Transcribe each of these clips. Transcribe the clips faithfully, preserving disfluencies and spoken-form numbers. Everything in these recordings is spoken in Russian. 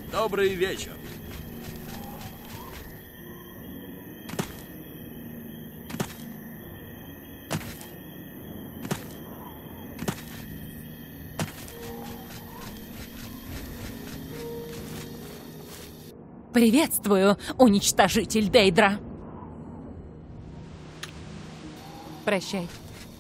Добрый вечер. Приветствую, уничтожитель Дейдра. Прощай.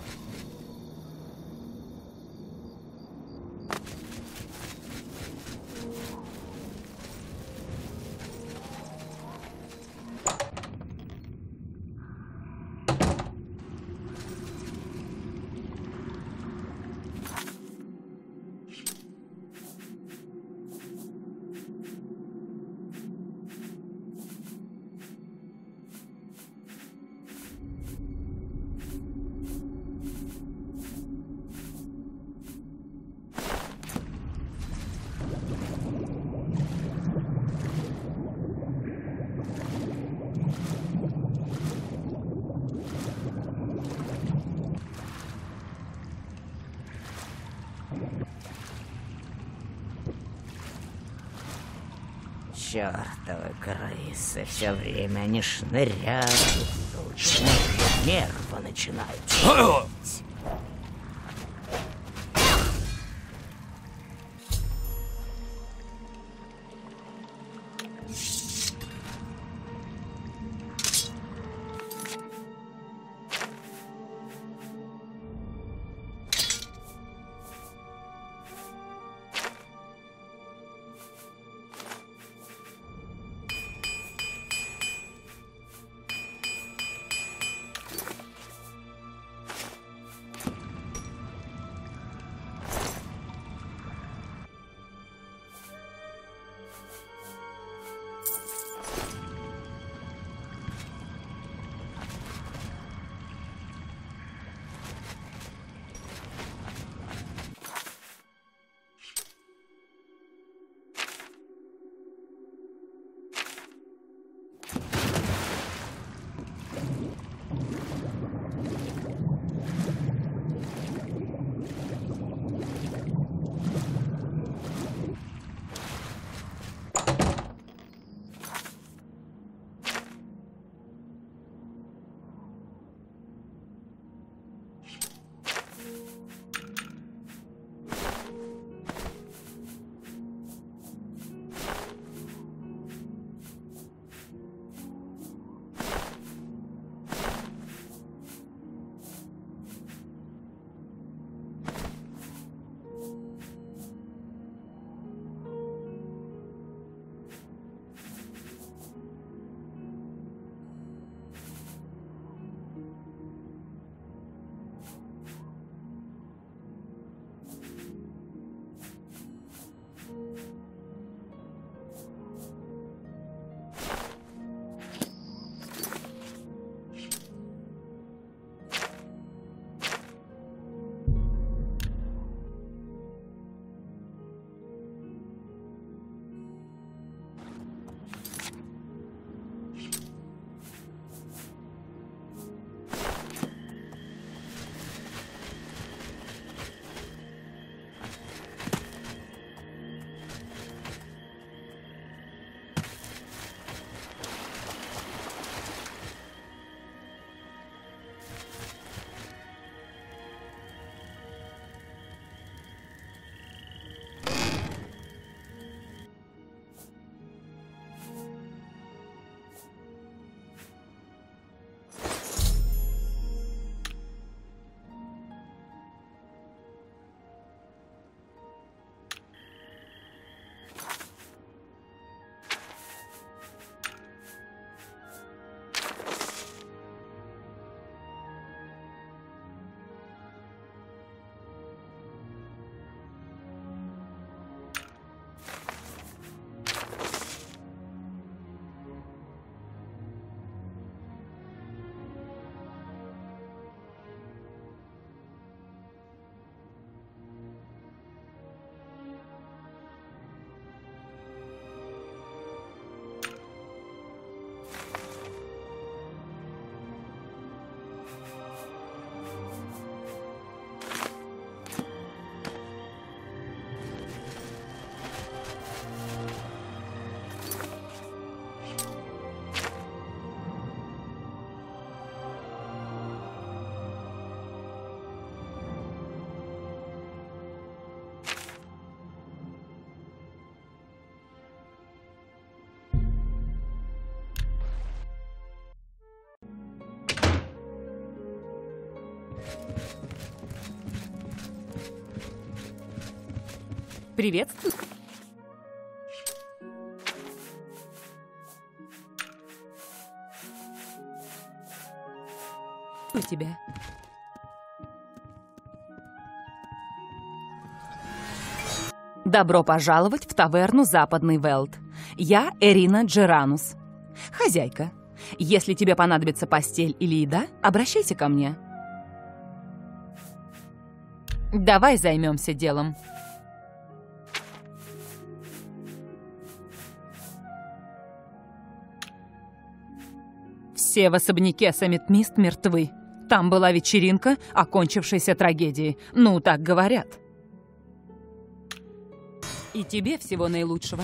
Чёртовы крысы, все время они шныряют тут. Нервы начинают шуметь. Приветствую тебя. Добро пожаловать в таверну «Западный Велт». Я Эрина Джеранус, хозяйка. Если тебе понадобится постель или еда, обращайся ко мне. Давай займемся делом. Все в особняке Саммит-Мист мертвы. Там была вечеринка, окончившаяся трагедией. Ну, так говорят. И тебе всего наилучшего.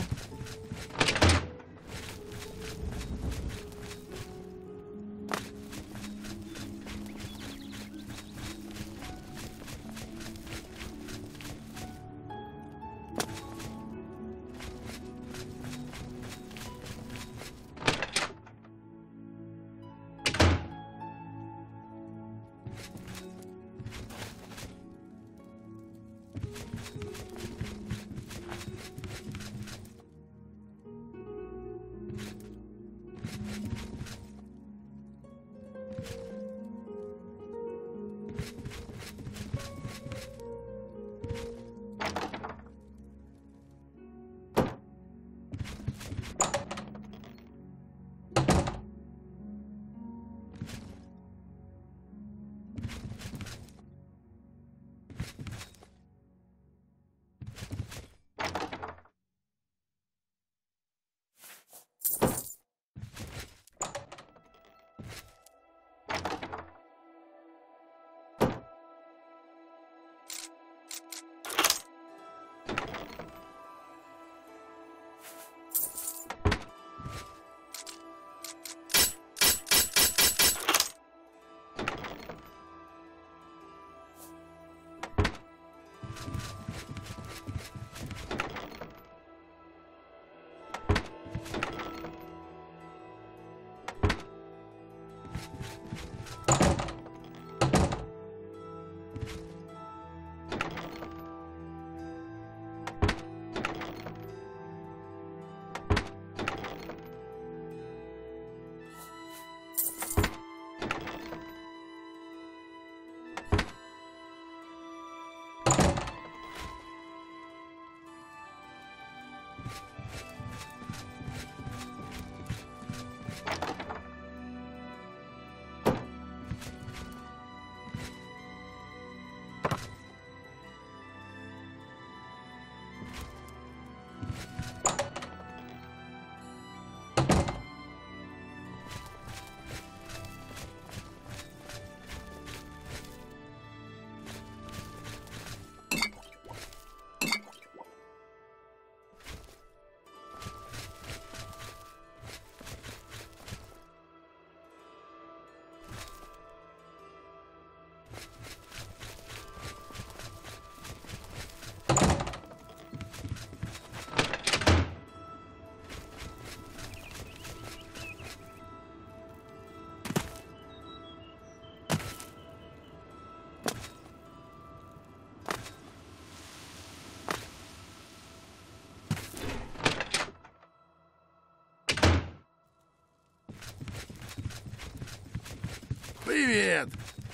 Привет!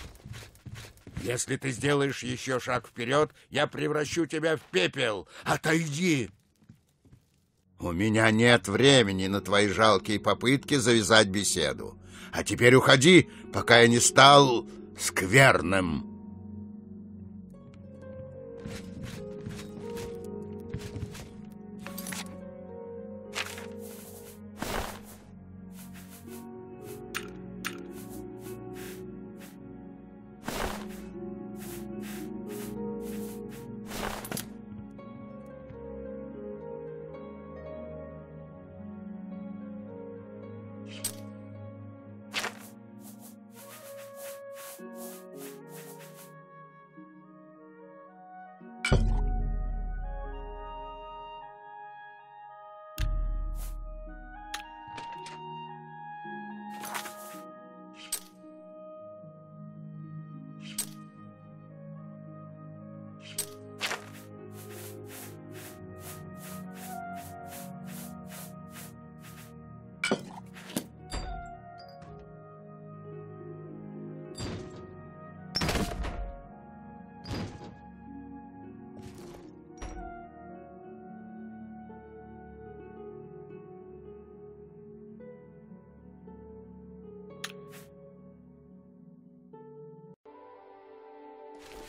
Если ты сделаешь еще шаг вперед, я превращу тебя в пепел. Отойди! У меня нет времени на твои жалкие попытки завязать беседу. А теперь уходи, пока я не стал скверным.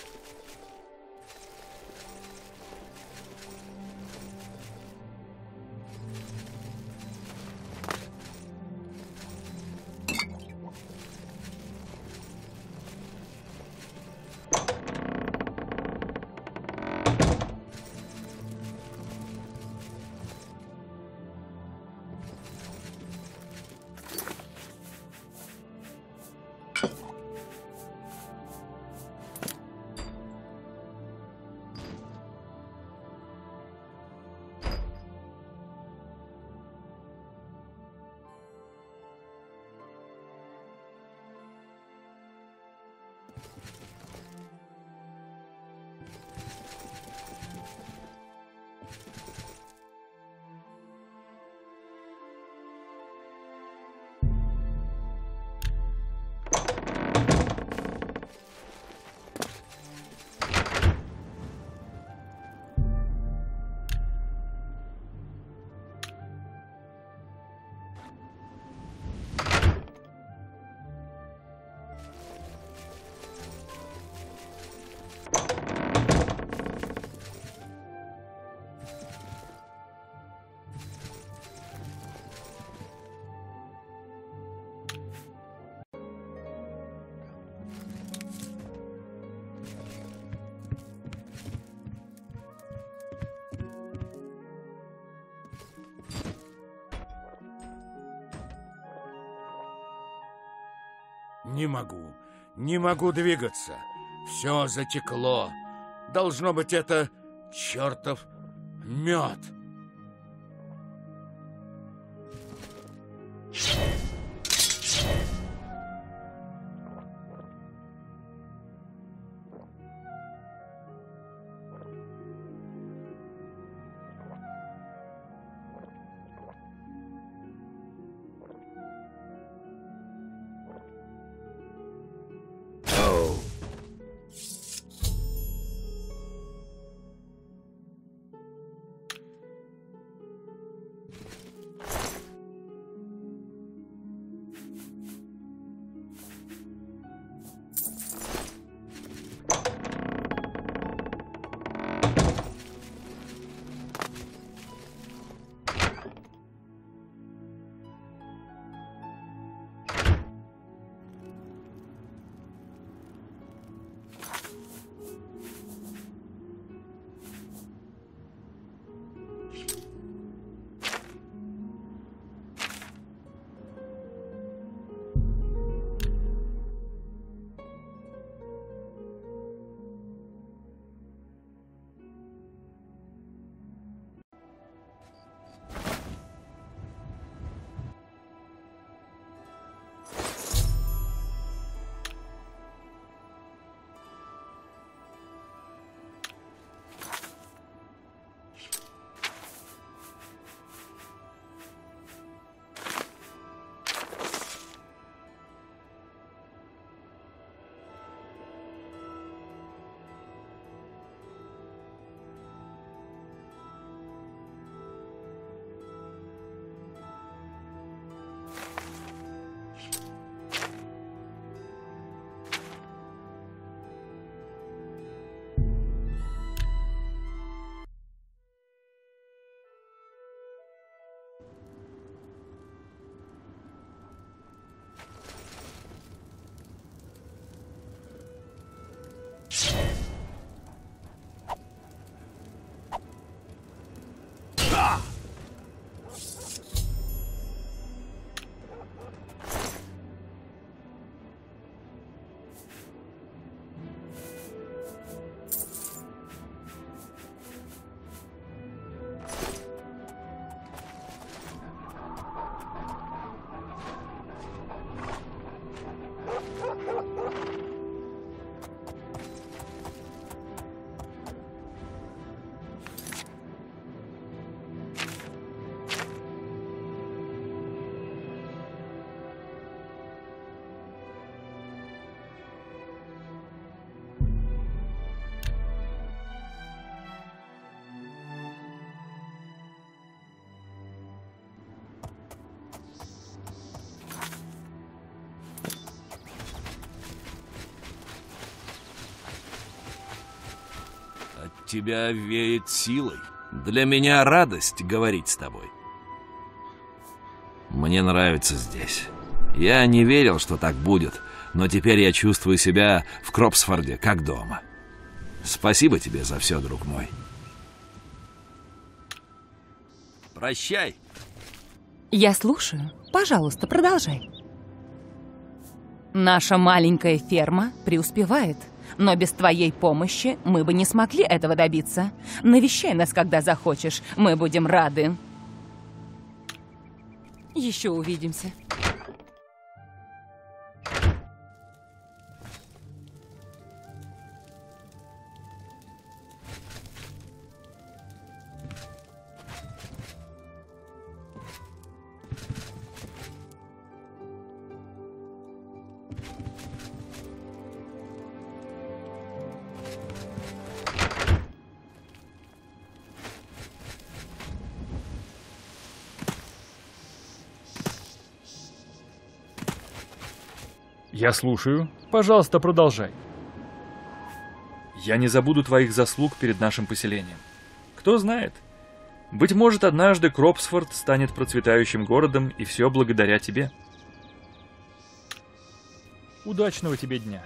Не могу, не могу двигаться. Все затекло. Должно быть, это чертов мед. тебя веет силой. Для меня радость говорить с тобой. Мне нравится здесь. Я не верил, что так будет, но теперь я чувствую себя в Кропсфорде как дома. Спасибо тебе за все, друг мой. Прощай. Я слушаю. Пожалуйста, продолжай. Наша маленькая ферма преуспевает, но без твоей помощи мы бы не смогли этого добиться. Навещай нас, когда захочешь. Мы будем рады. Еще увидимся. Я слушаю. Пожалуйста, продолжай. Я не забуду твоих заслуг перед нашим поселением. Кто знает, быть может, однажды Кропсфорд станет процветающим городом, и все благодаря тебе. Удачного тебе дня.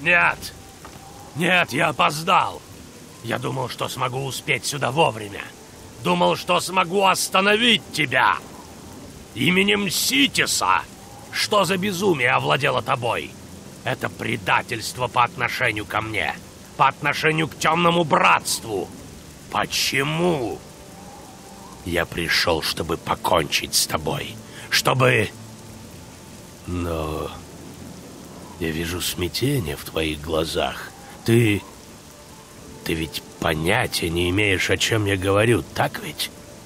Нет! Нет, я опоздал! Я думал, что смогу успеть сюда вовремя. Думал, что смогу остановить тебя! Именем Ситиса! Что за безумие овладело тобой? Это предательство по отношению ко мне. По отношению к темному братству. Почему? Я пришел, чтобы покончить с тобой. Чтобы... Но... Я вижу смятение в твоих глазах. Ты... Ты ведь понятия не имеешь, о чем я говорю, так ведь?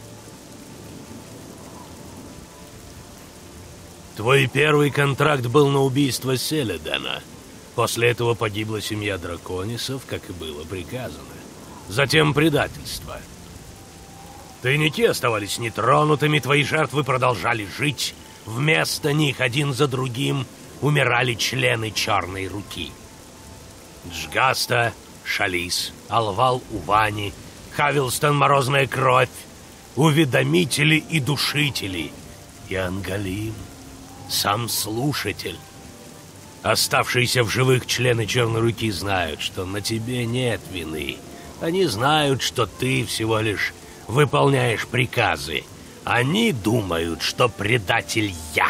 Твой первый контракт был на убийство Селедана. После этого погибла семья драконисов, как и было приказано. Затем предательство. Тайники оставались нетронутыми, твои жертвы продолжали жить. Вместо них один за другим умирали члены Черной Руки. Джгаста, Шалис, Алвал Увани, Хавилстон Морозная Кровь, Уведомители и Душители, и Ангалим, сам Слушатель. Оставшиеся в живых члены Черной Руки знают, что на тебе нет вины. Они знают, что ты всего лишь выполняешь приказы. Они думают, что предатель я.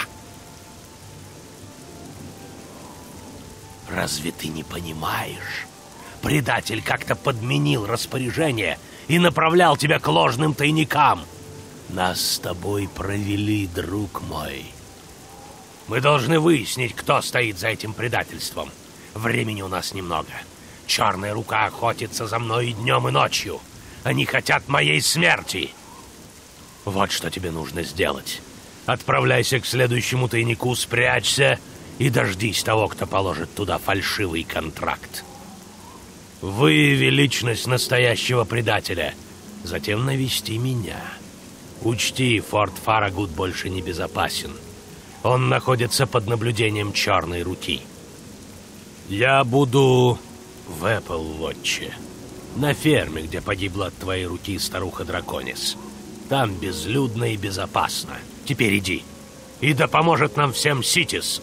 Разве ты не понимаешь? Предатель как-то подменил распоряжение и направлял тебя к ложным тайникам. Нас с тобой провели, друг мой. Мы должны выяснить, кто стоит за этим предательством. Времени у нас немного. Черная Рука охотится за мной и днем, и ночью. Они хотят моей смерти. Вот что тебе нужно сделать. Отправляйся к следующему тайнику, спрячься и дождись того, кто положит туда фальшивый контракт. Выяви личность настоящего предателя. Затем навести меня. Учти, форт Фарагут больше не безопасен. Он находится под наблюдением Черной Руки. Я буду в Эпплвотче, на ферме, где погибла от твоей руки старуха Драконис. Там безлюдно и безопасно. Теперь иди. И да поможет нам всем Ситис.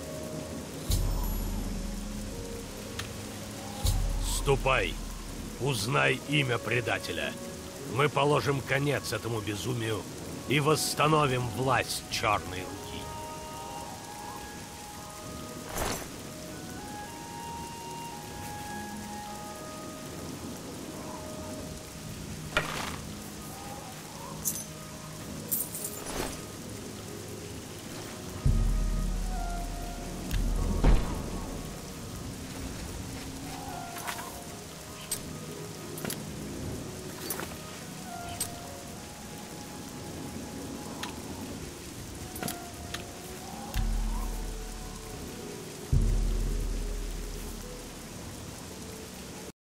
Ступай. Узнай имя предателя. Мы положим конец этому безумию и восстановим власть Черной Руки.